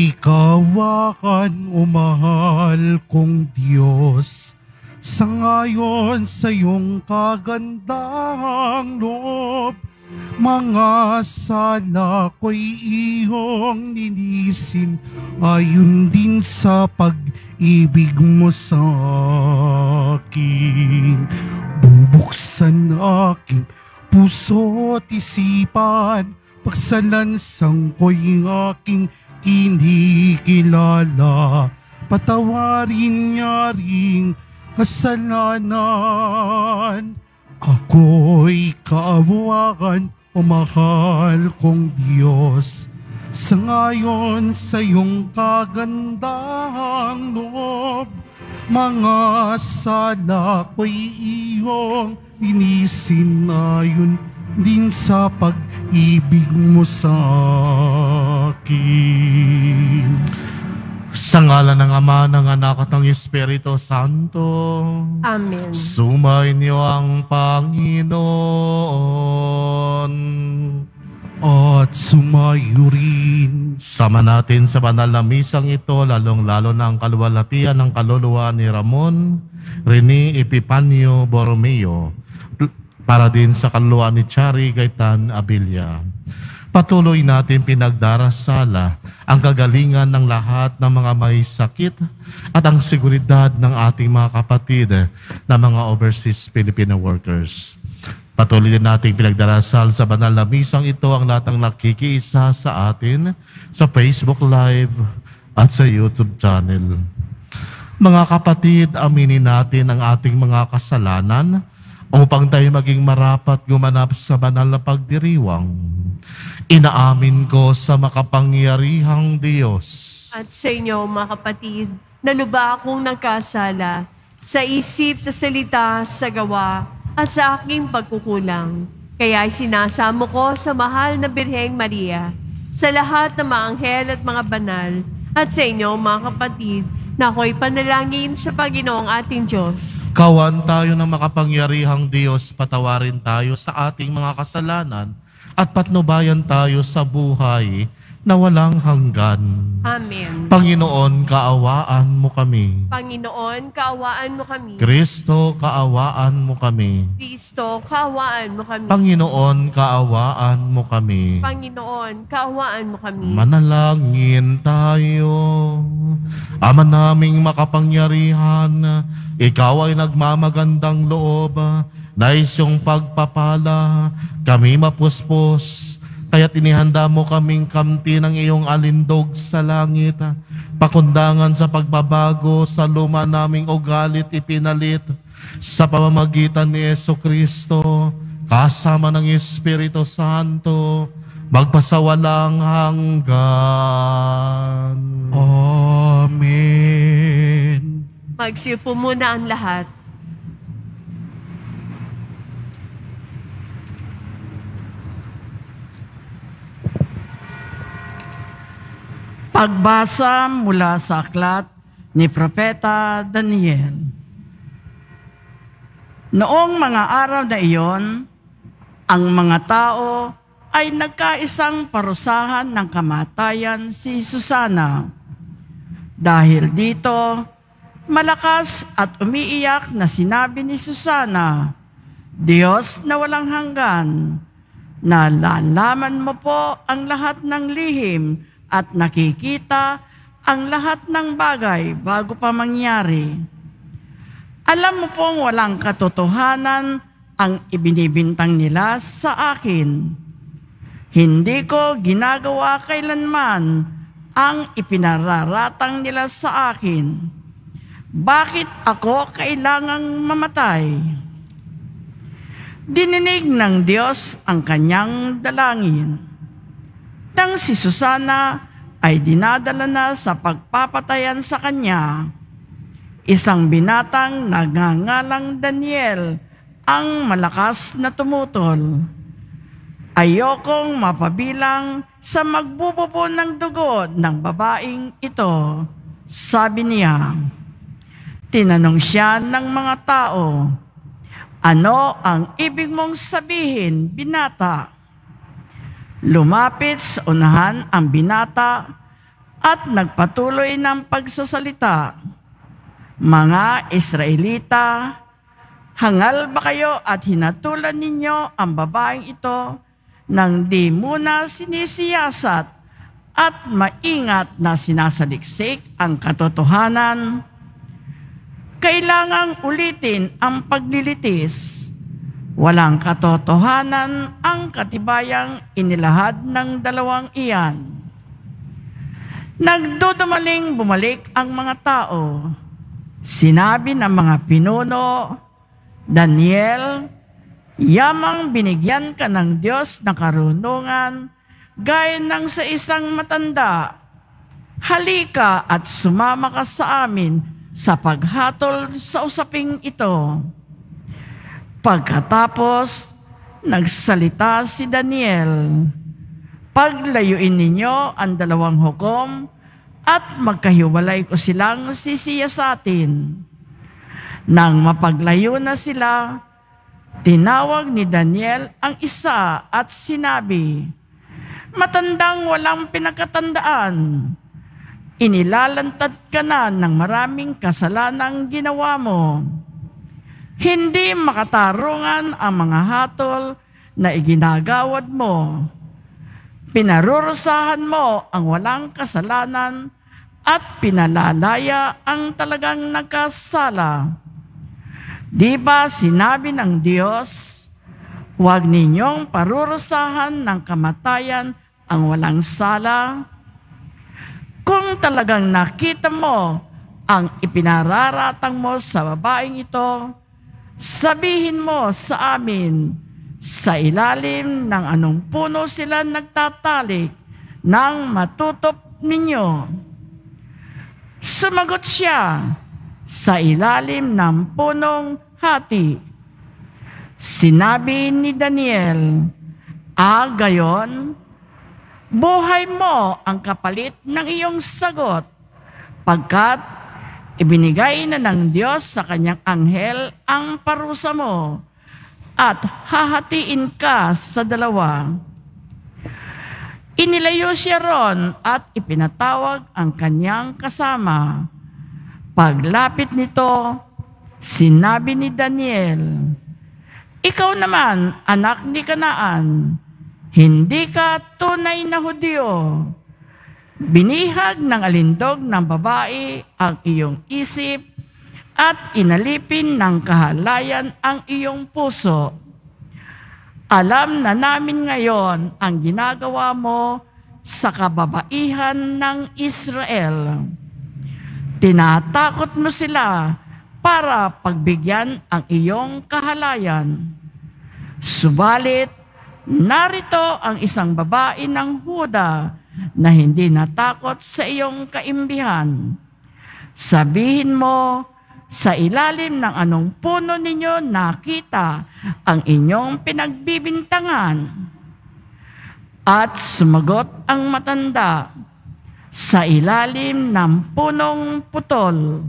Kaawaan, o mahal kong Diyos, sangayon sa iyong kagandahang loob, mga sala ko'y iyong linisin, ayon din sa pag-ibig mo sa akin. Bubuksan aking puso't isipan, pagsalansang ko'y aking kinikilala, patawarin niya ring kasalanan. Ako'y kaawaan, o mahal kong Diyos, sangayon sa iyong kagandahang loob, mga sala ko'y iyong linisin, ayon din sa pag-ibig mo sa akin. Sa ngalan ng Ama, ng Anak at ng Espiritu Santo. Amen. Sumainyo ang Panginoon at sumayo rin. Sama natin sa banal na misang ito, lalong-lalo na ang kaluwalhatian ng kaluluwa ni Ramon, Rene Epifanio Borromeo, para din sa kaluluwa ni Chari Gaitan Abilia. Patuloy natin pinagdarasala ang kagalingan ng lahat ng mga may sakit at ang seguridad ng ating mga kapatid na mga overseas Filipino workers. Patuloy din natin pinagdarasal sa banal na misang ito ang lahat ng nakikiisa sa atin sa Facebook Live at sa YouTube channel. Mga kapatid, aminin natin ang ating mga kasalanan upang tayo maging marapat gumanap sa banal na pagdiriwang. Inaamin ko sa makapangyarihang Diyos at sa inyo, mga kapatid, na lubha akong nagkasala sa isip, sa salita, sa gawa, at sa aking pagkukulang. Kaya sinasamo ko sa mahal na Birheng Maria, sa lahat ng mga anghel at mga banal, at sa inyo, mga kapatid, na ako'y panalangin sa Panginoong ating Diyos. Kawan tayo ng makapangyarihang Diyos, patawarin tayo sa ating mga kasalanan at patnubayan tayo sa buhay na walang hanggan. Amen. Panginoon, kaawaan mo kami. Panginoon, kaawaan mo kami. Kristo, kaawaan mo kami. Kristo, kaawaan mo kami. Panginoon, kaawaan mo kami. Panginoon, kaawaan mo kami. Manalangin tayo. Ama naming makapangyarihan, ikaw ay nagmamagandang loob, nais yung pagpapala, kami mapuspos, kaya't inihanda mo kaming kamti ng iyong alindog sa langit, pakundangan sa pagbabago sa luma naming ugalit ipinalit, sa pamamagitan ni Jesucristo, kasama ng Espiritu Santo, magpasawalang hanggan. Amen. Magsiupo muna ang lahat. Pagbasa mula sa aklat ni Propeta Daniel. Noong mga araw na iyon, ang mga tao ay nagkaisang parusahan ng kamatayan si Susana. Dahil dito, malakas at umiiyak na sinabi ni Susana, Diyos na walang hanggan, nalalaman mo po ang lahat ng lihim at nakikita ang lahat ng bagay bago pa mangyari. Alam mo pong walang katotohanan ang ibinibintang nila sa akin. Hindi ko ginagawa kailanman ang ipinararatang nila sa akin. Bakit ako kailangang mamatay? Dininig ng Diyos ang kanyang dalangin. Nang si Susana ay dinadala na sa pagpapatayan sa kanya, isang binatang nagngangalang Daniel ang malakas na tumutol. Ayokong mapabilang sa magbububo ng dugo ng babaeng ito, sabi niya. Tinanong siya ng mga tao, ano ang ibig mong sabihin, binata? Lumapit sa unahan ang binata at nagpatuloy ng pagsasalita, "Mga Israelita, hangal ba kayo at hinatulan ninyo ang babaeng ito nang di muna sinisiyasat at maingat na sinasaliksik ang katotohanan? Kailangang ulitin ang paglilitis. Walang katotohanan ang katibayang inilahad ng dalawang iyan." Nagdudumaling bumalik ang mga tao. Sinabi ng mga pinuno, "Daniel, yamang binigyan ka ng Diyos na karunungan gaya ng sa isang matanda. Halika at sumama ka sa amin sa paghatol sa usaping ito." Pagkatapos, nagsalita si Daniel, "Paglayuin ninyo ang dalawang hukom at magkahiwalay ko silang sisiyasatin." Nang mapaglayo na sila, tinawag ni Daniel ang isa at sinabi, "Matandang walang pinagkatandaan, inilalantad ka na ng maraming kasalanang ginawa mo. Hindi makatarungan ang mga hatol na iginagawad mo. Pinarurusahan mo ang walang kasalanan at pinalalaya ang talagang nagkasala. Di ba sinabi ng Diyos, huwag ninyong parurusahan ng kamatayan ang walang sala? Kung talagang nakita mo ang ipinararatang mo sa babaeng ito, sabihin mo sa amin, sa ilalim ng anong puno sila nagtatalik nang matutop ninyo?" Sumagot siya, "Sa ilalim ng punong hati." Sinabi ni Daniel, "Gayon, buhay mo ang kapalit ng iyong sagot, pagkat ibinigay na ng Diyos sa kanyang anghel ang parusa mo at hahatiin ka sa dalawa." Inilayo siya ron at ipinatawag ang kanyang kasama. Paglapit nito, sinabi ni Daniel, "Ikaw naman, anak ni Kanaan, hindi ka tunay na Hudyo. Binihag ng alindog ng babae ang iyong isip at inalipin ng kahalayan ang iyong puso. Alam na namin ngayon ang ginagawa mo sa kababaihan ng Israel. Tinatakot mo sila para pagbigyan ang iyong kahalayan. Subalit, narito ang isang babae ng Huda na hindi natakot sa iyong kaimbihan. Sabihin mo, sa ilalim ng anong puno ninyo nakita ang inyong pinagbibintangan?" At sumagot ang matanda, "Sa ilalim ng punong putol."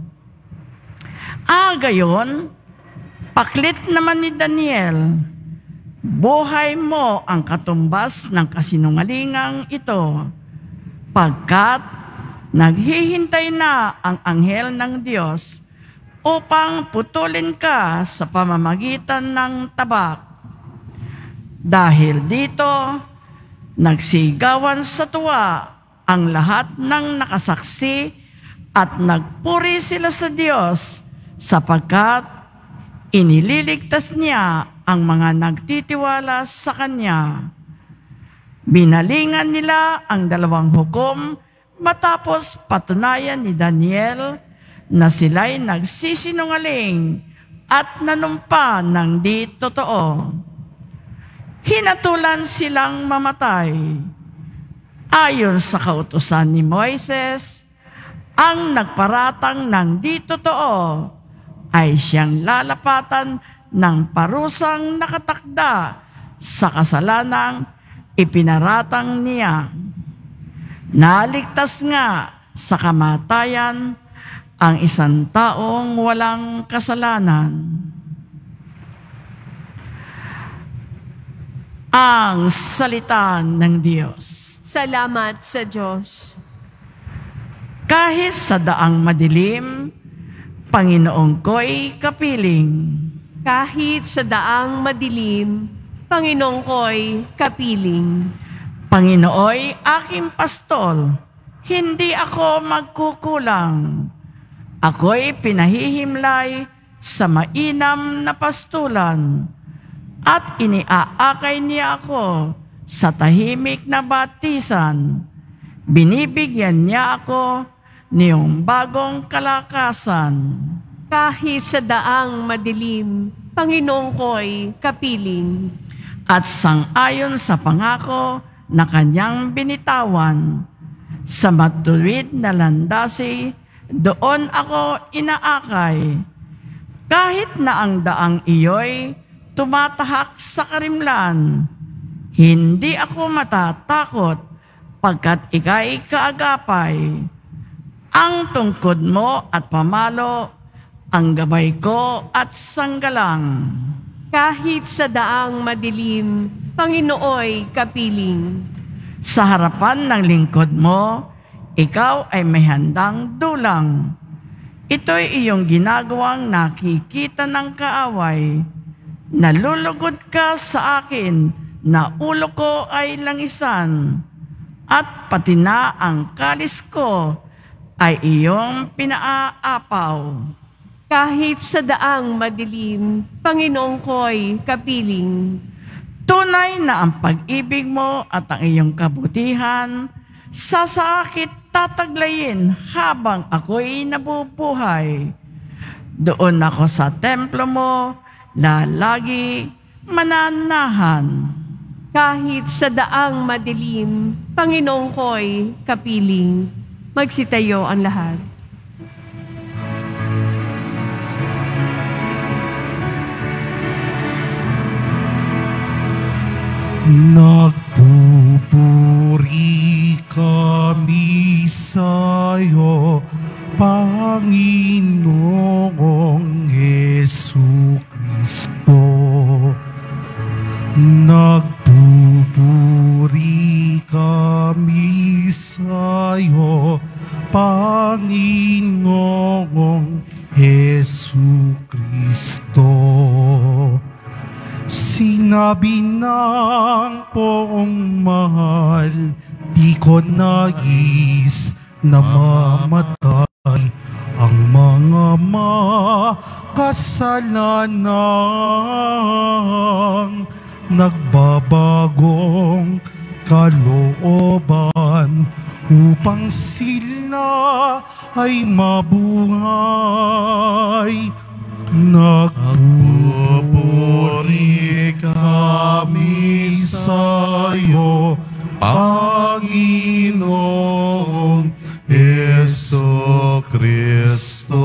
Gayon, paklit naman ni Daniel, "Buhay mo ang katumbas ng kasinungalingang ito, pagkat naghihintay na ang anghel ng Diyos upang putulin ka sa pamamagitan ng tabak." Dahil dito, nagsigawan sa tuwa ang lahat ng nakasaksi at nagpuri sila sa Diyos sapagkat inililigtas niya ang mga nagtitiwala sa Kanya. Binalingan nila ang dalawang hukom matapos patunayan ni Daniel na sila'y nagsisinungaling at nanumpa ng di totoo. Hinatulan silang mamatay. Ayon sa kautusan ni Moises, ang nagparatang ng di totoo ay siyang lalapatan ng parusang nakatakda sa kasalanang ipinaratang niya. Naligtas nga sa kamatayan ang isang taong walang kasalanan. Ang salita ng Diyos. Salamat sa Diyos. Kahit sa daang madilim, Panginoon ko'y kapiling. Kahit sa daang madilim, Panginoon ko'y kapiling. Panginooy aking pastol, hindi ako magkukulang. Ako'y pinahihimlay sa mainam na pastulan at iniaakay niya ako sa tahimik na batisan. Binibigyan niya ako niyong bagong kalakasan. Kahit sa daang madilim, Panginoon ko'y kapiling. At sang-ayon sa pangako na kanyang binitawan, sa matuwid na landasi, doon ako inaakay. Kahit na ang daang iyo'y tumatahak sa karimlan, hindi ako matatakot pagkat ika'y kaagapay. Ang tungkod mo at pamalo, ang gabay ko at sanggalang. Kahit sa daang madilim, Panginooy kapiling. Sa harapan ng lingkod mo, ikaw ay may handang dulang. Ito'y iyong ginagawang nakikita ng kaaway. Nalulugod ka sa akin na ulo ko ay langisan. At pati na ang kalis ko ay iyong pinaaapaw. Kahit sa daang madilim, Panginoon ko'y kapiling. Tunay na ang pag-ibig mo at ang iyong kabutihan sa sakit tataglayin habang ako'y nabubuhay. Doon ako sa templo mo, lalagi mananahan. Kahit sa daang madilim, Panginoon ko'y kapiling. Magsitayo ang lahat. Nagpupuri kami sa'yo, Panginoong Jesucristo. Nagpupuri kami sa'yo, Panginoong Jesucristo. Sinabi ng poong mahal, di ko nais na mamatay ang mga makasalanang nagbabagong kalooban upang sila ay mabuhay. Nagpupuri kami sa'yo, Panginoong Jesucristo.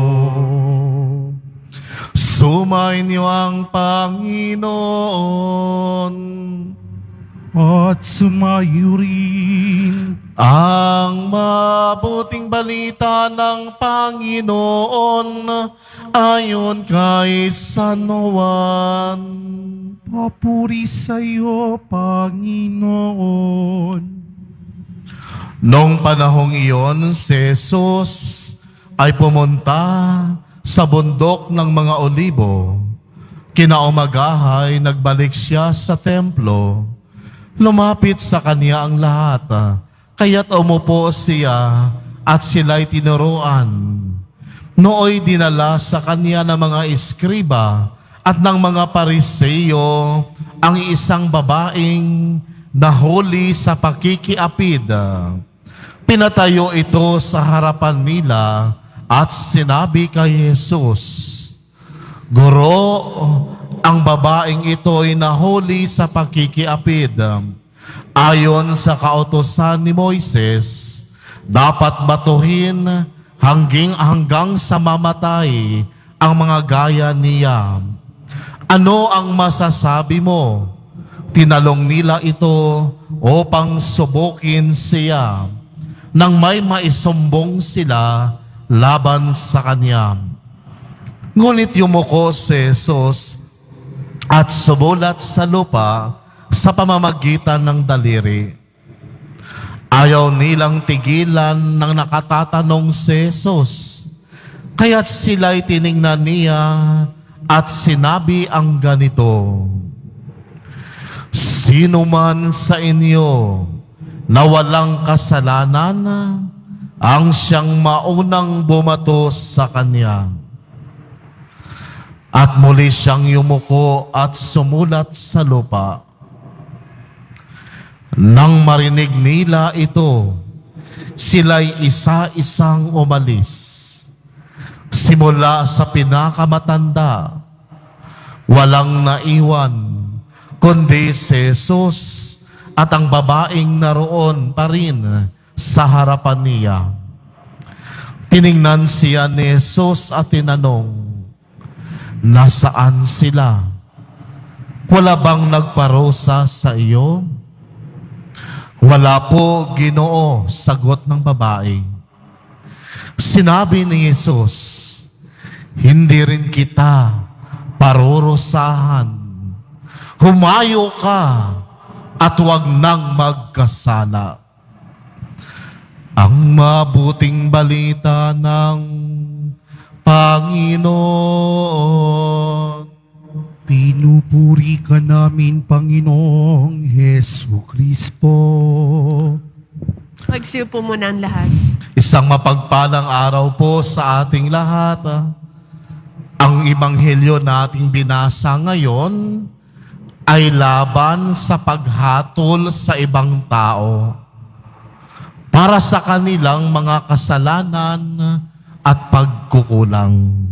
Sumainyo ang Panginoon at sumayo rin ang mabuting balita ng Panginoon ayon kay San Juan. Papuri sa iyo, Panginoon. Noong panahong iyon, si Jesus ay pumunta sa bundok ng mga Olibo. Kinaumagahay, nagbalik siya sa templo. Lumapit sa kanya ang lahat, kaya't umupo siya at sila'y tinuruan. Nooy dinala sa kanya ng mga eskriba at ng mga Pariseo ang isang babaeng nahuli sa pakikiapid. Pinatayo ito sa harapan nila at sinabi kay Jesus, Guro, ang babaeng ito ay nahuli sa pakikiapid. Ayon sa kautusan ni Moises, dapat batuhin hanggang sa mamatay ang mga gaya niya. Ano ang masasabi mo? Tinalong nila ito upang subukin siya nang may maisumbong sila laban sa kanya. Ngunit yumuko si Jesus at sumulat sa lupa sa pamamagitan ng daliri. Ayaw nilang tigilan ng nakatatanong si Jesus. Kaya't sila'y tiningnan niya at sinabi ang ganito, sino man sa inyo na walang kasalanan, ang siyang maunang bumato sa kanya. At muli siyang yumuko at sumulat sa lupa. Nang marinig nila ito, sila'y isa-isang umalis. Simula sa pinakamatanda, walang naiwan, kundi si Jesus at ang babaeng naroon pa rin sa harapan niya. Tiningnan siya ni Jesus at tinanong, nasaan sila? Wala bang nagparusa sa iyo? Wala po, Ginoo, sagot ng babae. Sinabi ni Jesus, hindi rin kita parurusahan. Humayo ka at huwag nang magkasala. Ang mabuting balita ng Panginoon. Pinupuri ka namin, Panginoong Hesu Kristo. Magsiupo muna ang lahat. Isang mapagpalang araw po sa ating lahat. Ang ebanghelyo nating binasa ngayon ay laban sa paghatol sa ibang tao para sa kanilang mga kasalanan at pagkukulang.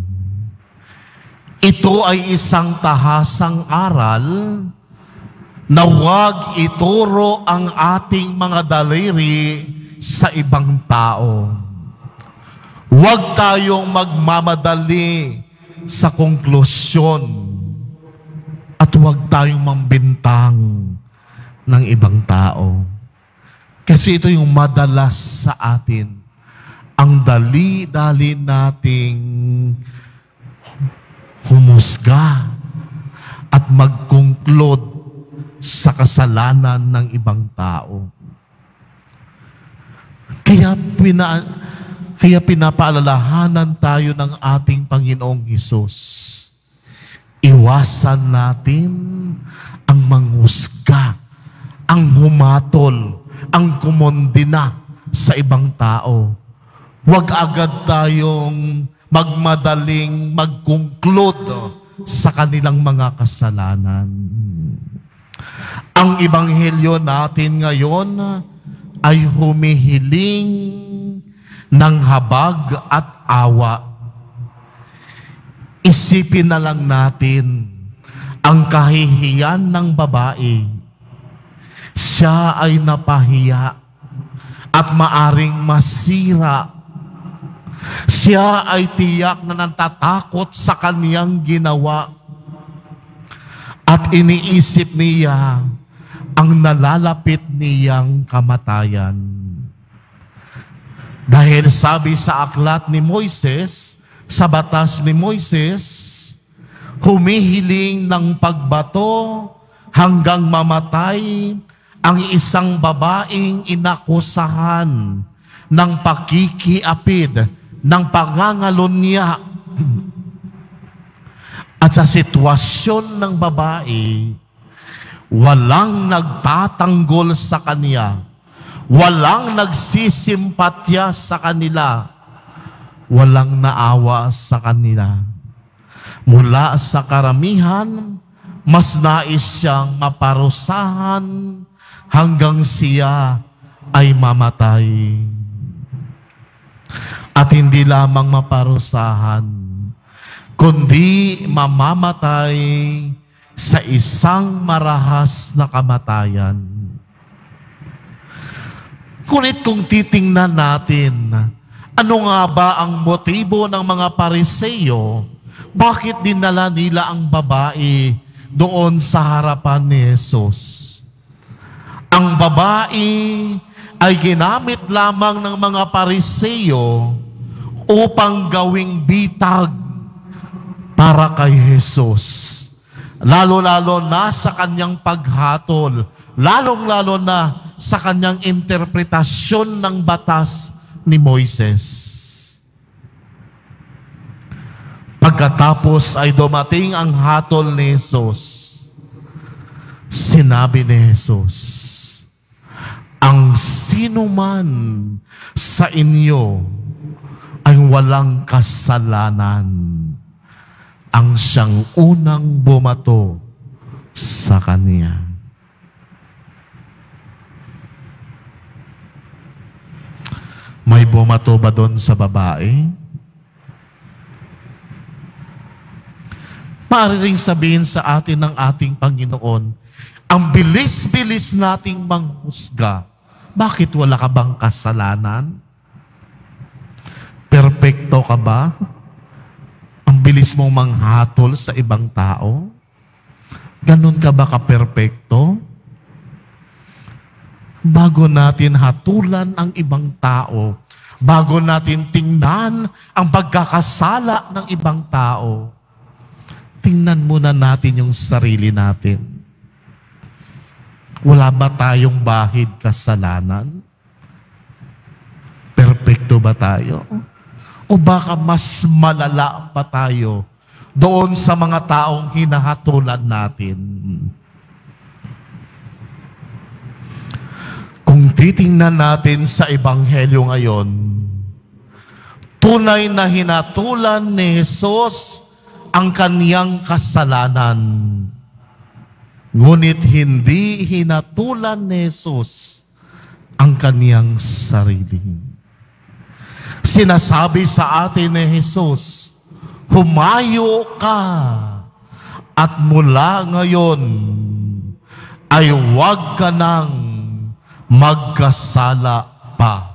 Ito ay isang tahasang aral na huwag ituro ang ating mga daliri sa ibang tao. Huwag tayong magmamadali sa konklusyon at huwag tayong mambintang ng ibang tao. Kasi ito yung madalas sa atin. Ang dali-dali nating humusga at mag-conclude sa kasalanan ng ibang tao. Kaya pinapaalalahanan tayo ng ating Panginoong Hesus. Iwasan natin ang manghusga, ang humatol, ang kumondina sa ibang tao. Huwag agad tayong magmadaling mag-conclude sa kanilang mga kasalanan. Ang ebanghelyo natin ngayon ay humihiling ng habag at awa. Isipin na lang natin ang kahihiyan ng babae. Siya ay napahiya at maaring masira. Siya ay tiyak na natatakot sa kaniyang ginawa at iniisip niya ang nalalapit niyang kamatayan. Dahil sabi sa aklat ni Moises, sa batas ni Moises, humihiling ng pagbato hanggang mamatay ang isang babaeng inakusahan ng pakikiapid, ng pangangalunya. At sa sitwasyon ng babae, walang nagtatanggol sa kanya, walang nagsisimpatya sa kanila, walang naawa sa kanila. Mula sa karamihan, mas nais siyang maparusahan hanggang siya ay mamatay. At hindi lamang maparusahan, kundi mamamatay sa isang marahas na kamatayan. Ngunit kung titingnan natin, ano nga ba ang motibo ng mga Pariseo? Bakit dinala nila ang babae doon sa harapan ni Jesus? Ang babae ay ginamit lamang ng mga Pariseo upang gawing bitag para kay Jesus. Lalo-lalo na sa kanyang paghatol lalong-lalo na sa kanyang interpretasyon ng batas ni Moises. Pagkatapos ay dumating ang hatol ni Jesus. Sinabi ni Jesus, ang sinuman sa inyo ay walang kasalanan, ang siyang unang bumato sa kanya. May bumato ba doon sa babae? Maaari ring sabihin sa atin ng ating Panginoon, ang bilis-bilis nating manghusga. Bakit wala ka bang kasalanan? Perpekto ka ba? Ang bilis mong manghatol sa ibang tao? Ganun ka ba ka-perpekto? Bago natin hatulan ang ibang tao, bago natin tingnan ang pagkakasala ng ibang tao, tingnan muna natin yung sarili natin. Wala ba tayong bahid kasalanan? Perpekto ba tayo? O baka mas malala pa tayo doon sa mga taong hinahatulan natin? Kung titingnan natin sa Ebanghelyo ngayon, tunay na hinatulan ni Jesus ang kaniyang kasalanan. Ngunit hindi hinatulan ni Jesus ang kaniyang sarili. Sinasabi sa atin ni Jesus, humayo ka at mula ngayon ay huwag ka nang magkasala pa.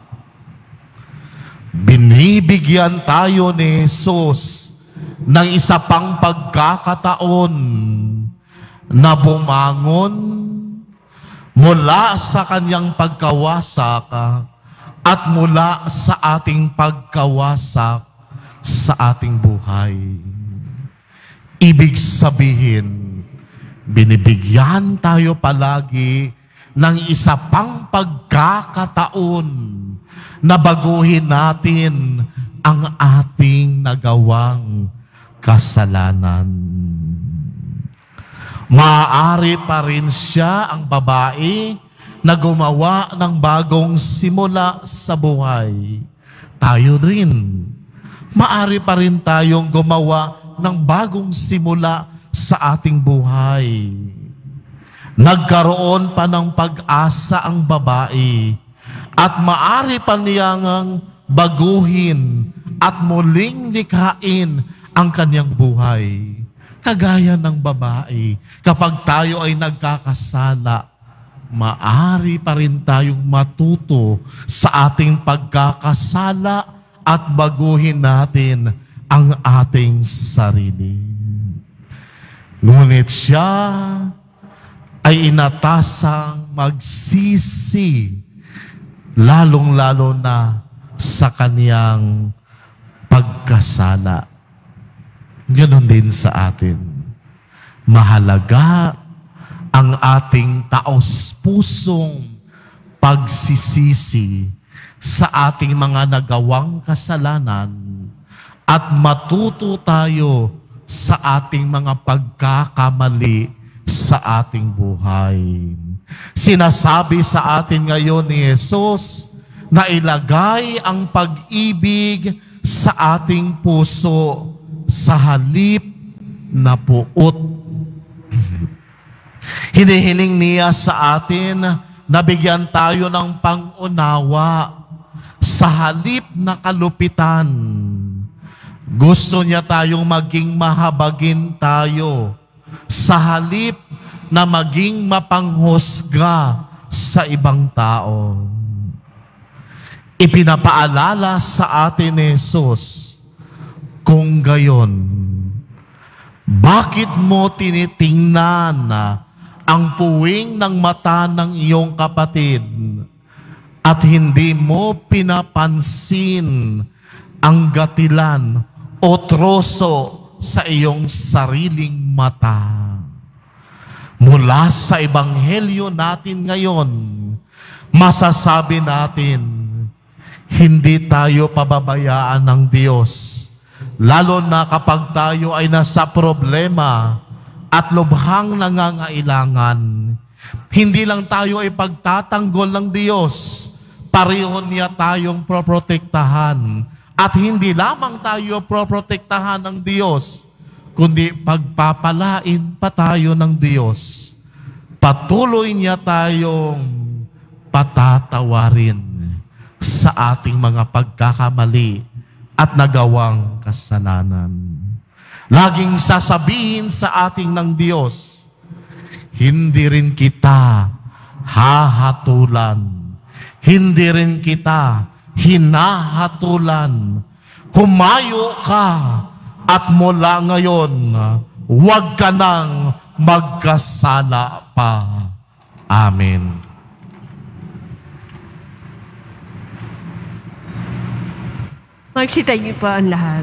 Binibigyan tayo ni Jesus ng isa pang pagkakataon na bumangon mula sa kanyang pagkawasak at mula sa ating pagkawasak sa ating buhay. Ibig sabihin, binibigyan tayo palagi ng isa pang pagkakataon na baguhin natin ang ating nagawang kasalanan. Maaari pa rin siya, ang babae, na gumawa ng bagong simula sa buhay. Tayo rin. Maaari pa rin tayong gumawa ng bagong simula sa ating buhay. Nagkaroon pa ng pag-asa ang babae at maaari pa niyang baguhin at muling likhain ang kanyang buhay. Kagaya ng babae, kapag tayo ay nagkakasala, maaari pa rin tayong matuto sa ating pagkakasala at baguhin natin ang ating sarili. Ngunit siya ay inatasang magsisi, lalong-lalo na sa kaniyang pagkasala. Ganon din sa atin. Mahalaga ang ating taos-pusong pagsisisi sa ating mga nagawang kasalanan at matuto tayo sa ating mga pagkakamali sa ating buhay. Sinasabi sa atin ngayon ni Jesus na ilagay ang pag-ibig sa ating puso sa halip na puot. Hinihiling niya sa atin na bigyan tayo ng pangunawa sa halip na kalupitan. Gusto niya tayong maging mahabagin tayo sa halip na maging mapanghusga sa ibang tao. Ipinapaalala sa atin ni Jesus, kung gayon, bakit mo tinitingnan ang puwing ng mata ng iyong kapatid at hindi mo pinapansin ang gatilan o troso sa iyong sariling mata? Mula sa ebanghelyo natin ngayon, masasabi natin, hindi tayo pababayaan ng Diyos. Lalo na kapag tayo ay nasa problema at lubhang nangangailangan. Hindi lang tayo ay pagtatanggol ng Diyos, pareho niya tayong proprotektahan. At hindi lamang tayo proprotektahan ng Diyos, kundi pagpapalain pa tayo ng Diyos. Patuloy niya tayong patatawarin sa ating mga pagkakamali at nagawang kasalanan. Laging sasabihin sa ating ng Diyos, hindi rin kita hahatulan. Hindi rin kita hinahatulan. Humayo ka at mula ngayon, huwag ka nang magkasala pa. Amen. Magsitayo po ang lahat.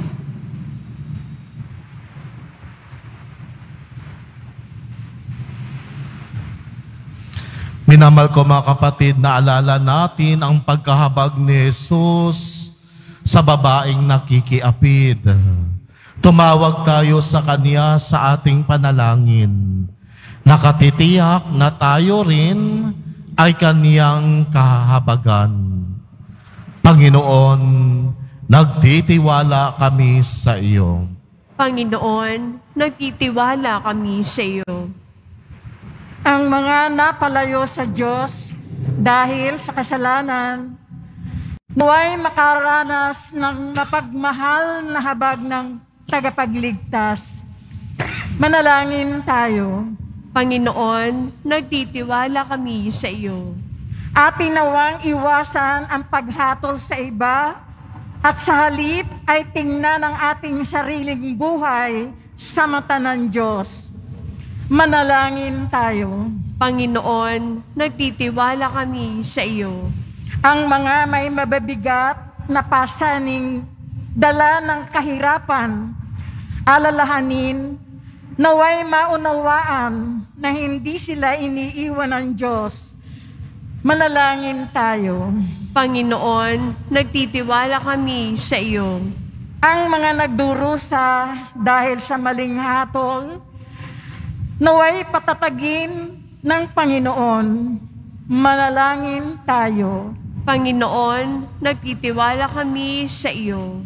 Minamahal ko mga kapatid, naalala natin ang pagkahabag ni Jesus sa babaeng nakikiapid. Tumawag tayo sa Kanya sa ating panalangin. Nakatitiyak na tayo rin ay Kanyang kahabagan. Panginoon, nagtitiwala kami sa iyo. Panginoon, nagtitiwala kami sa iyo. Ang mga napalayo sa Diyos dahil sa kasalanan, naway makaranas ng mapagmahal na habag ng tagapagligtas. Manalangin tayo. Panginoon, nagtitiwala kami sa iyo. Atin nawang iwasan ang paghatol sa iba at sa halip ay tingnan ang ating sariling buhay sa mata ng Diyos. Manalangin tayo. Panginoon, nagtitiwala kami sa iyo. Ang mga may mababigat na pasaning dala ng kahirapan, alalahanin, naway maunawaan na hindi sila iniiwan ng Diyos. Manalangin tayo. Panginoon, nagtitiwala kami sa iyo. Ang mga nagdurusa dahil sa maling hatol, naway patatagin ng Panginoon. Manalangin tayo. Panginoon, nagtitiwala kami sa iyo.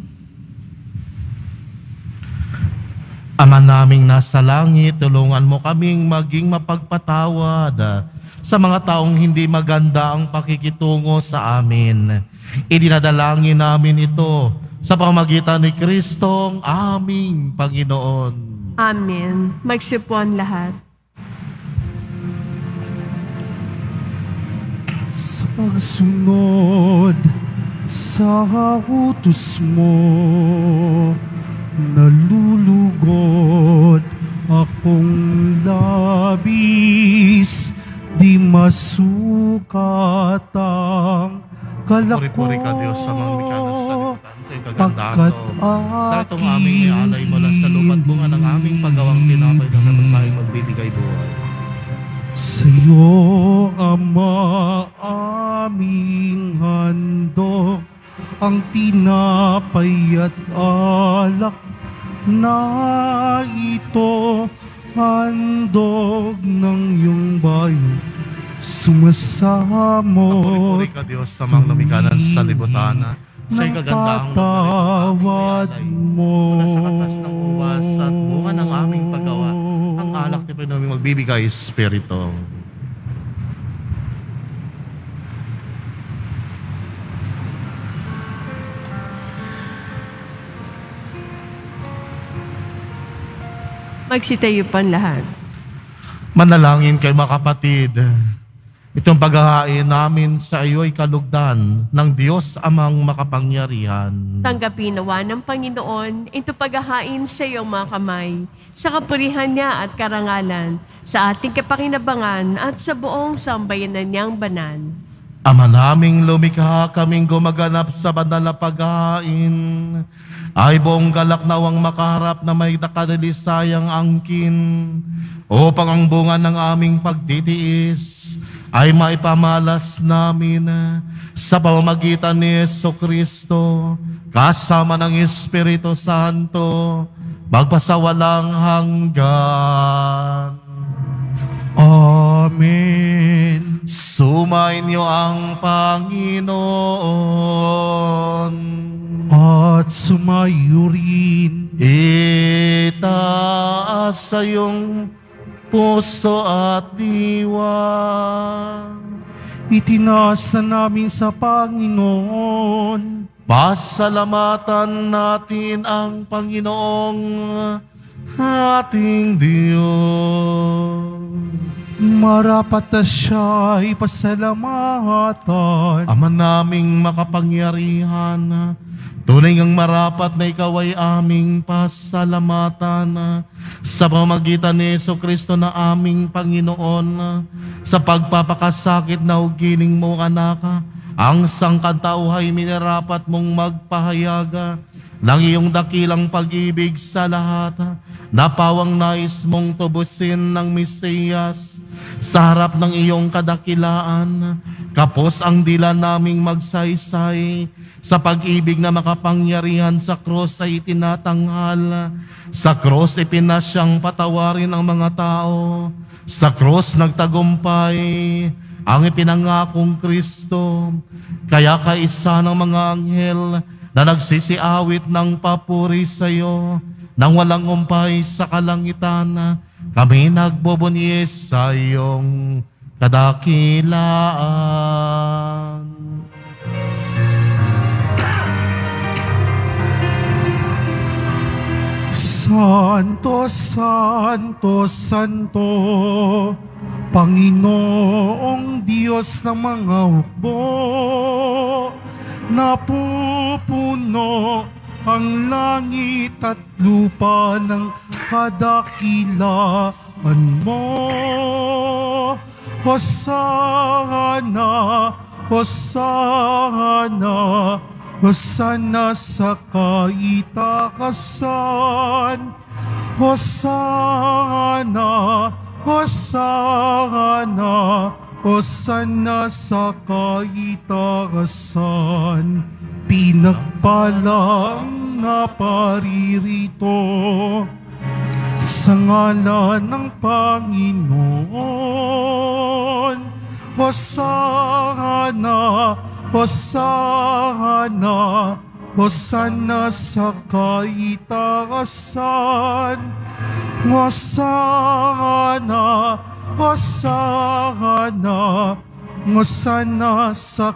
Ama naming nasa langit, tulungan mo kaming maging mapagpatawad sa mga taong hindi maganda ang pakikitungo sa amin. Idinadalangin namin ito sa pamamagitan ni Kristong aming Panginoon. Amen. Magsipuan lahat. Sa pagsunod sa utos mo, nalulugod akong labis, di masukat ang kalako. Puri-puri ka Diyos sa mga mikana sa liputan. Sa iyong kagandahan Pagkat to. Dahil itong aming ialay mula sa lupat bunga ng aming paggawang tinapay na naman tayo magbibigay buhay. sa iyo, Ama, aming handog ang tinapay at alak na ito, handog ng iyong bayan. Sumasamo Puri-puri ka Diyos sa mga lumikanan sa libutan. Sa iyong kagandahang patawad mo. mula sa katas ng uwas at bunga ng aming paggawa, ang alak ni Pinoy magbibigay Espiritu. Magsitayo pa ang lahat. Manalangin kay mga kapatid. Itong paghahain namin sa iyo ay kalugdan ng Diyos amang makapangyarihan. Tanggapin nawa ng Panginoon ito paghahain sa iyong mga kamay, sa kapurihan niya at karangalan, sa ating kapakinabangan at sa buong sambayanan niyang banal. Ama naming lumikha, kaming gumaganap sa banal na paghahain ay buong galak nawang makaharap na may nakadalisayang angkin, upang ang bunga ng aming pagtitiis ay maipamalas namin sa pamamagitan ni Jesucristo, kasama ng Espiritu Santo, magpasawalang hanggan. Amen. Sumainyo ang Panginoon. At sumayo rin. Itaas sa iyong puso at diwa. Itinasa namin sa Panginoon. Pasalamatan natin ang Panginoong ating Diyos. Marapat na siya ipasalamatan. Ama naming makapangyarihan, tunay ngang marapat na ikaw ay aming pasalamatan sa pamamagitan ni Jesucristo na aming Panginoon, sa pagpapakasakit na ugiling mo, anak, ang sangkatauhay minarapat mong magpahayaga ng iyong dakilang pag-ibig sa lahat, na pawang nais mong tubusin ng Mesiyas sa harap ng iyong kadakilaan. Kapos ang dila naming magsaysay sa pag-ibig na makapangyarihan sa krus ay itinatanghal. Sa krus ipinasyang patawarin ang mga tao. Sa krus nagtagumpay ang ipinangakong Kristo. Kaya kaisa ng mga anghel na nagsisiawit ng papuri sa iyo, nang walang umpay sa kalangitan, kami nagbubunies sa iyong kadakilaan. Santo, Santo, Santo, Panginoong Diyos ng mga hukbo, napupuno ang langit at lupa ng kadakilaan mo. Hosana, Hosana, Hosana sa kaitaasan. Hosana, Hosana, Hosana sa kaitaasan. Pinagpalang na paririto sa ngalan ng Panginoon. Hosana, Hosana, Hosana sa kaitaasan. Hosana, Hosana, Hosana sa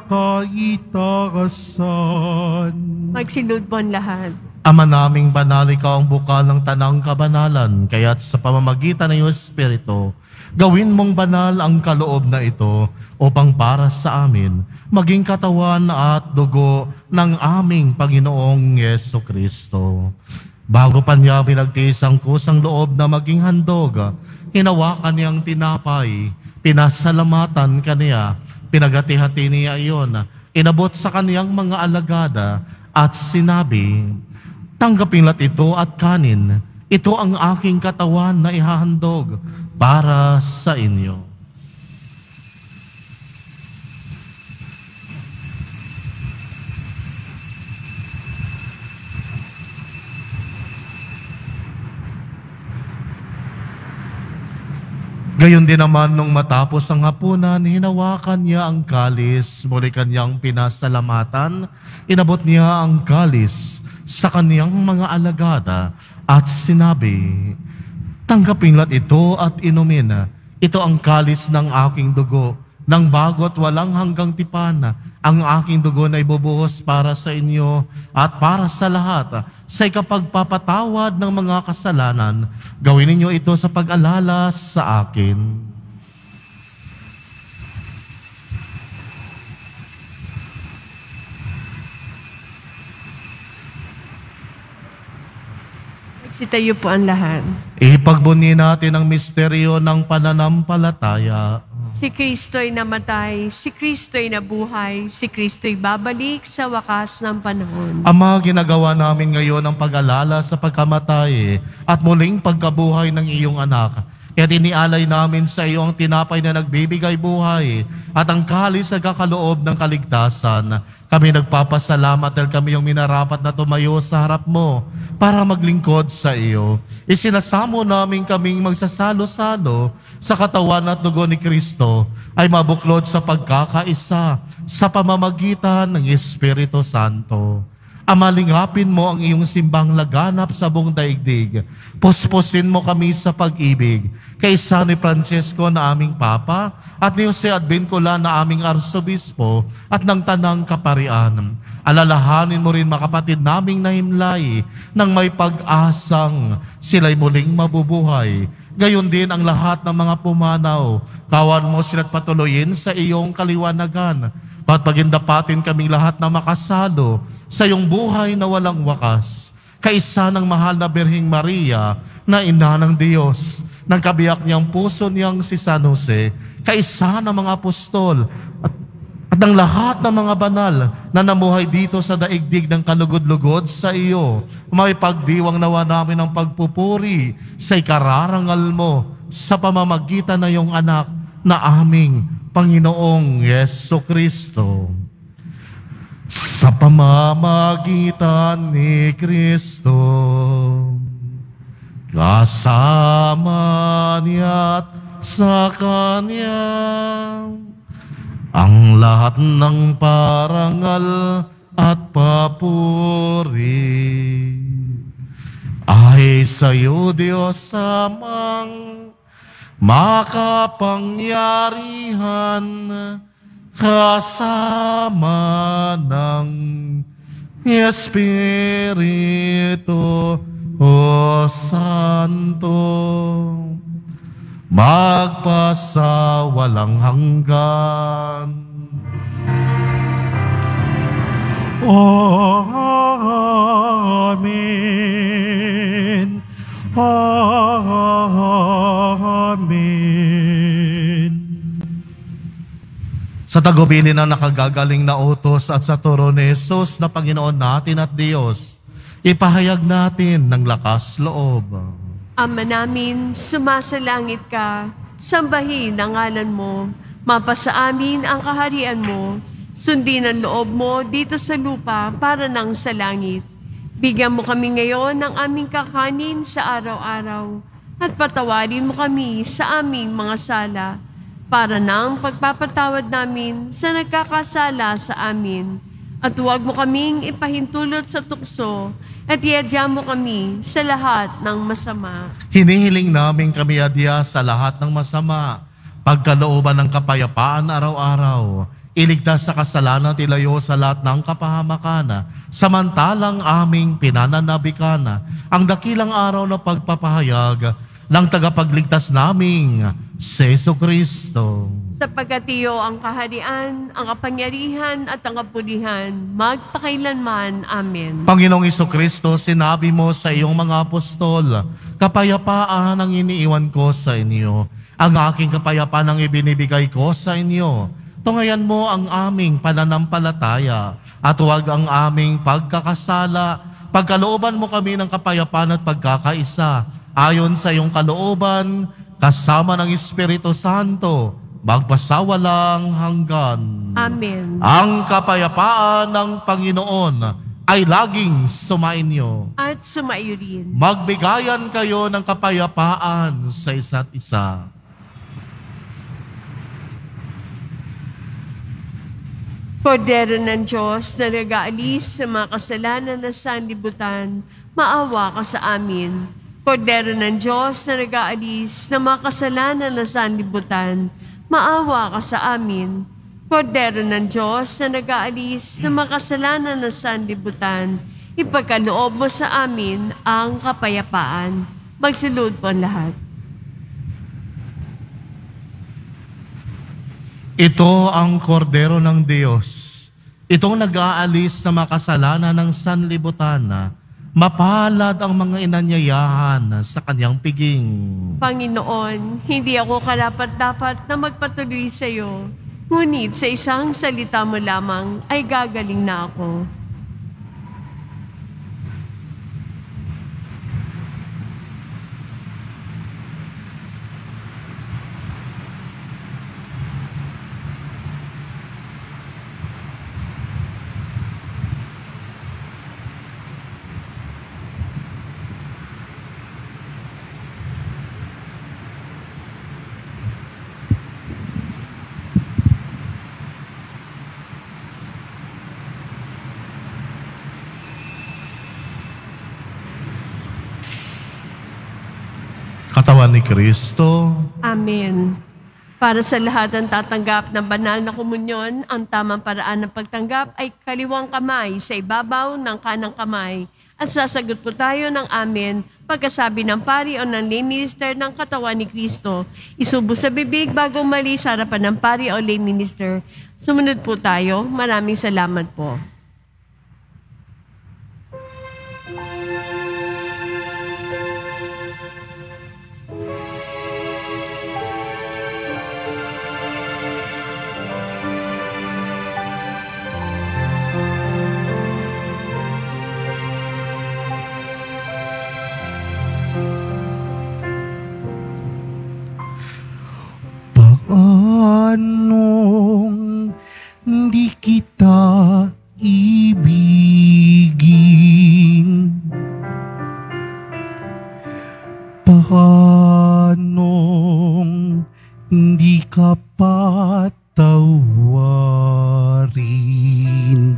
kaitaasan. Magsilud po ang lahat. Ama naming banal, ikaw ang bukal ng tanang kabanalan, kaya't sa pamamagitan ng iyong Espiritu, gawin mong banal ang kaloob na ito upang para sa amin maging katawan at dugo ng aming Panginoong Jesucristo. Bago pa niya pinagtiis ang kusang loob na maging handog, hinawakan niyang tinapay, pinasalamatan kaniya, pinagati-hati niya iyon, inabot sa kaniyang mga alagada at sinabi, tanggapin lahat ito at kanin, ito ang aking katawan na ihahandog para sa inyo. Gayon din naman nung matapos ang hapunan, hinawakan niya ang kalis, muli kanyang pinasalamatan, inabot niya ang kalis sa kaniyang mga alagada at sinabi, tanggapin lahat ito at inumin. Ito ang kalis ng aking dugo, ng bago at walang hanggang tipan. Ang aking dugo na ibubuhos para sa inyo at para sa lahat sa ikapagpapatawad ng mga kasalanan. Gawin ninyo ito sa pag-alala sa akin. Magsitayo po ang lahat. Ipagbunyi natin ang misteryo ng pananampalataya. Si Kristo'y namatay, si Kristo'y nabuhay, si Kristo'y babalik sa wakas ng panahon. Ama, ginagawa namin ngayon ang pag-alala sa pagkamatay at muling pagkabuhay ng iyong anak. Kaya tinialay namin sa iyo ang tinapay na nagbibigay buhay at ang kalis na kakaloob ng kaligtasan. Kami nagpapasalamat dahil kami yung minarapat na tumayo sa harap mo para maglingkod sa iyo. Isinasamo namin kaming magsasalo-salo sa katawan at dugo ni Kristo ay mabuklod sa pagkakaisa sa pamamagitan ng Espiritu Santo. Ama, lingapin mo ang iyong simbang laganap sa buong daigdig. Puspusin mo kami sa pag-ibig. Kaysa ni Francesco na aming Papa at ni Jose Advincula na aming Arsobispo at ng Tanang Kaparian. Alalahanin mo rin mga kapatid naming nahimlay nang may pag-asang sila'y muling mabubuhay. Gayon din ang lahat ng mga pumanaw. Kawan mo sila't patuloyin sa iyong kaliwanagan. At pagindapatin kaming lahat na makasalo sa iyong buhay na walang wakas. Kaisa ng mahal na Birheng Maria na ina ng Diyos, ng kabiyak niyang puso niyang si San Jose, kaisa ng mga apostol at ng lahat ng mga banal na namuhay dito sa daigdig ng kalugod-lugod sa iyo. May pagdiwang nawa namin ang pagpupuri sa ikararangal mo sa pamamagitan na iyong anak na aming Panginoong Yeso Kristo. Sa pamamagitan ni Kristo, kasama niya at sa Kanya, ang lahat ng parangal at papuri ay sa iyo, Diyos Amang makapangyarihan, kasama ng Espiritu Santo, magpasawalang hanggan. Amen. Amen. Sa tagubilin ng nakagagaling na utos at sa turo ni Jesus na Panginoon natin at Diyos, ipahayag natin ng lakas loob. Ama namin, sumasalangit ka, sambahin ang ngalan mo, mapasa amin ang kaharian mo, sundin ang loob mo dito sa lupa para nang sa langit. Bigyan mo kami ngayon ng aming kakanin sa araw-araw at patawarin mo kami sa aming mga sala para nang pagpapatawad namin sa nagkakasala sa amin. At huwag mo kaming ipahintulot sa tukso at iadya mo kami sa lahat ng masama. Hinihiling namin kami adya sa lahat ng masama, pagkalooban ng kapayapaan araw-araw, iligtas sa kasalanan at ilayo sa lahat ng kapahamakan, samantalang aming pinananabikan ang dakilang araw na pagpapahayag ng tagapagligtas naming si Jesucristo. Sapagkat iyo ang kaharian, ang kapangyarihan at ang kapulihan, magpakailanman. Amen. Panginoong Jesucristo, sinabi mo sa iyong mga apostol, kapayapaan ang iniiwan ko sa inyo. Ang aking kapayapaan ang ibinibigay ko sa inyo. Tungayan mo ang aming pananampalataya at huwag ang aming pagkakasala. Pagkalooban mo kami ng kapayapaan at pagkakaisa ayon sa iyong kalooban, kasama ng Espiritu Santo, magpasawalang hanggan. Amen. Ang kapayapaan ng Panginoon ay laging sumainyo. At sumaiyo rin. Magbigayan kayo ng kapayapaan sa isa't isa. Kordero ng Diyos na nag-aalis sa mga kasalanan na sanlibutan, maawa ka sa amin. Kordero ng Diyos na nag-aalis ng mga kasalanan na sanlibutan, maawa ka sa amin. Kordero ng Diyos na nag-aalis ng mga kasalanan na sanlibutan, ipagkaloob mo sa amin ang kapayapaan. Magsilud po ang lahat. Ito ang kordero ng Diyos. Itong nag-aalis sa makasalanan ng sanlibutan. Mapalad ang mga inanyayahan sa kanyang piging. Panginoon, hindi ako karapat-dapat na magpatuloy sa iyo. Ngunit sa isang salita mo lamang ay gagaling na ako. Katawan ni Kristo. Amen. Para sa lahat ng tatanggap ng banal na komunyon, ang tamang paraan ng pagtanggap ay kaliwang kamay sa ibabaw ng kanang kamay. At sasagot po tayo ng amen pagkasabi ng pari o ng lay minister ng katawan ni Kristo. Isubo sa bibig bago mali sa harapan ng pari o lay minister. Sumunod po tayo. Maraming salamat po. Anong di kita ibigin? Paanong di ka patawarin?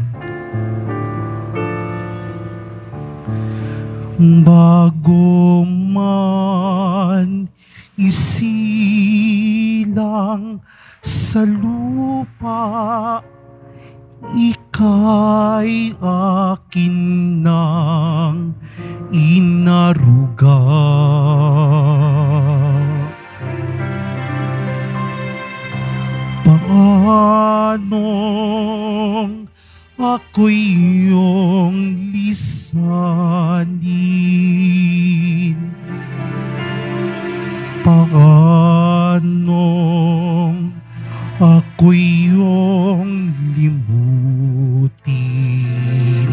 Bago man isilang sa lupa, ika'y akin nang inaruga. Paanong ako'y iyong lisanin? Paanong ako'y iyong limutin?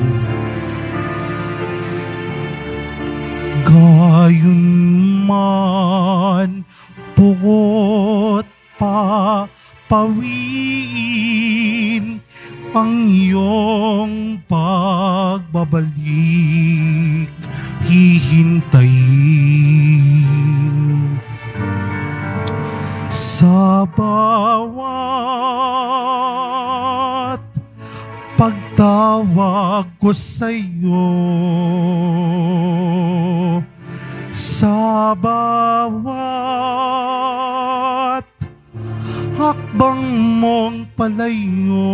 Gayon man puot papawiin ang iyong pagbabalik, hihintayin. Sa bawat pagtawag ko sa iyo, sa bawat hakbang mong palayo,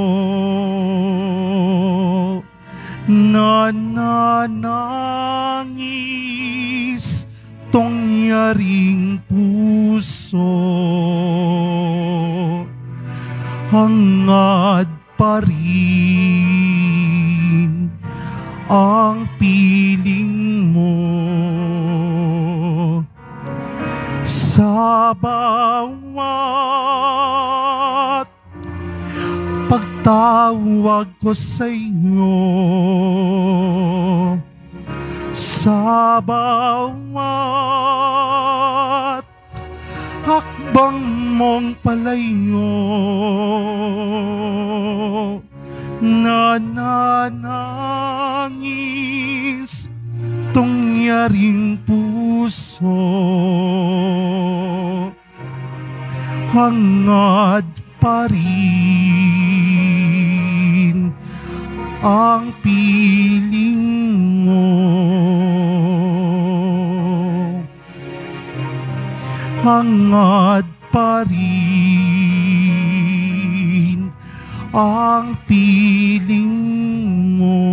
nananangis tong yaring puso, hangad pa rin ang piling mo. Sa bawat pagtawag ko sa iyo, sa bawat hakbang mong palayo, nananangis tong yaring puso, hangad pa rin ang piling mo. Hangad pa rin ang piling mo.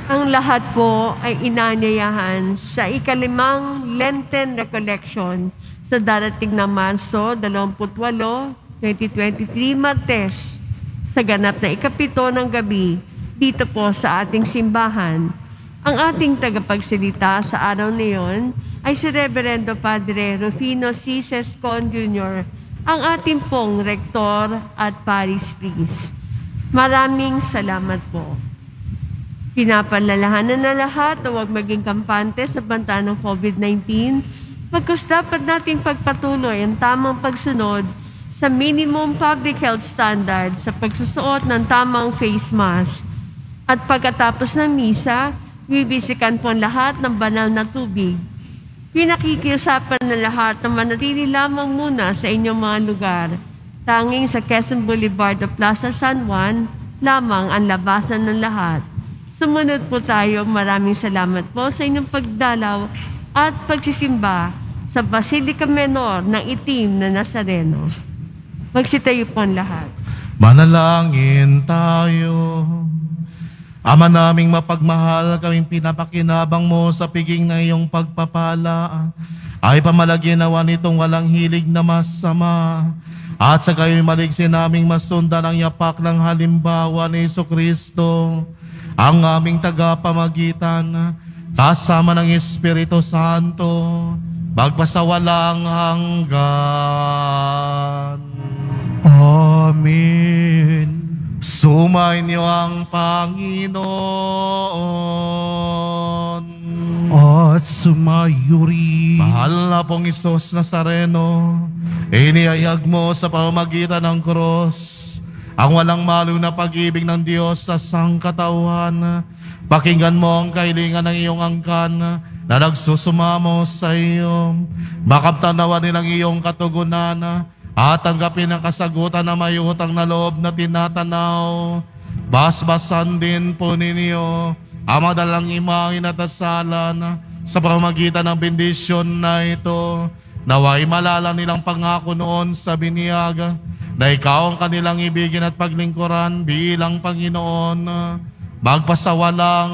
Ang lahat po ay inanyayahan sa ikalimang Lenten Recollection sa darating na Marso 28, 2023, Martes, sa ganap na ikapito ng gabi, dito po sa ating simbahan. Ang ating tagapagsalita sa araw na iyon ay si Reverendo Padre Rufino C. Sescon Jr., ang ating pong rektor at parish priest. Maraming salamat po. Pinapalalahanan na lahat na huwag maging kampante sa banta ng COVID-19, pagkus dapat nating pagpatuloy ang tamang pagsunod sa minimum public health standard sa pagsusuot ng tamang face mask. At pagkatapos ng misa, bibisikan po ang lahat ng banal na tubig. Pinakikiusapan na lahat na manatili lamang muna sa inyong mga lugar. Tanging sa Quezon Boulevard o Plaza San Juan, lamang ang labasan ng lahat. Sumunod po tayo. Maraming salamat po sa inyong pagdalaw at pagsisimba sa Basilica Menor ng Itim na Nazareno. Magsitayo po ang lahat. Manalangin tayo. Ama naming mapagmahal, kaming pinapakinabang mo sa piging na iyong pagpapala. Ay pamalaginawa nitong walang hilig na masama. At sa kayo'y maligsin naming masundan ang yapak ng halimbawa ni Jesucristo, ang aming tagapamagitan, kasama ng Espiritu Santo, magpasawalang hanggan. Amen. Sumainyo ang Panginoon. At sumayo rin. Mahal na pong Isos Nazareno, inihayag mo sa pamamagitan ng cross ang walang malo na pag-ibig ng Diyos sa sangkatawan. Pakinggan mo ang kahilingan ng iyong angkan na nagsusumamo sa iyo. Makaptanawa nilang iyong katugunan at tanggapin ang kasagutan na may utang na loob na tinatanaw. Basbasan din po ninyo ang madalang imang inatasalan sa pamamagitan ng bendisyon na ito. Naway malala nilang pangako noon sa biniyag na ikaw ang kanilang ibigin at paglingkuran bilang Panginoon, magpasawalang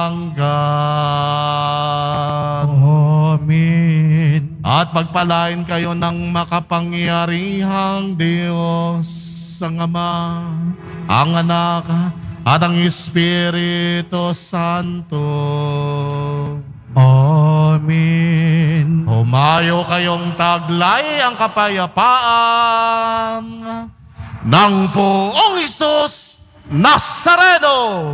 hanggan. Amen. At pagpalain kayo ng makapangyarihang Diyos, ang Ama, ang Anak, at ang Espiritu Santo. Amen. Humayo kayong taglay ang kapayapaan ng Poong Isus Nazareno.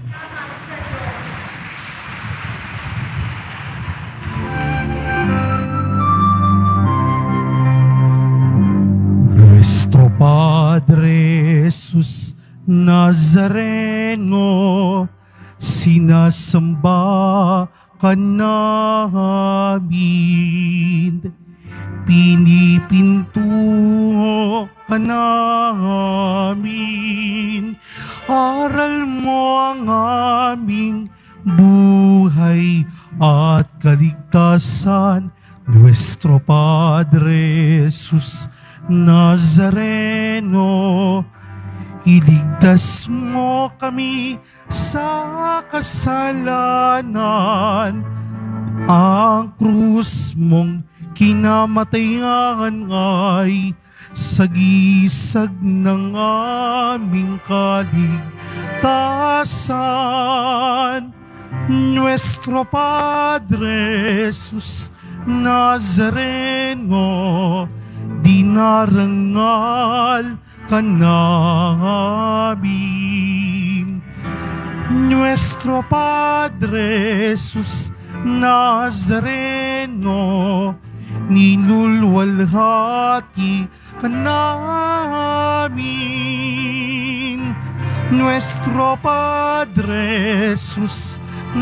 Nuestro Padre Jesus Nazareno, sinasamba ka namin, pinipinto ka namin, aral mo ang aming buhay at kaligtasan. Nuestro Padre Jesus Nazareno, iligtas mo kami sa kasalanan. Ang krus mong kinamatayan ay sagisag ng aming kaligtasan. Nuestro Padre Jesus Nazareno, dinarangal ka namin. Nuestro Padre Jesus Nazareno, nilulwalhati ka namin. Nuestro Padre Jesus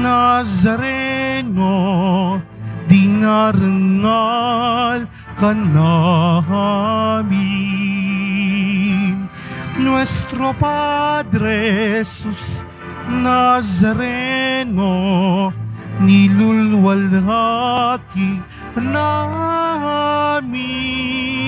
Nazareno, dinarangal ka namin. Nuestro Padre Jesus Nazareno, nilulwalhati ka namin.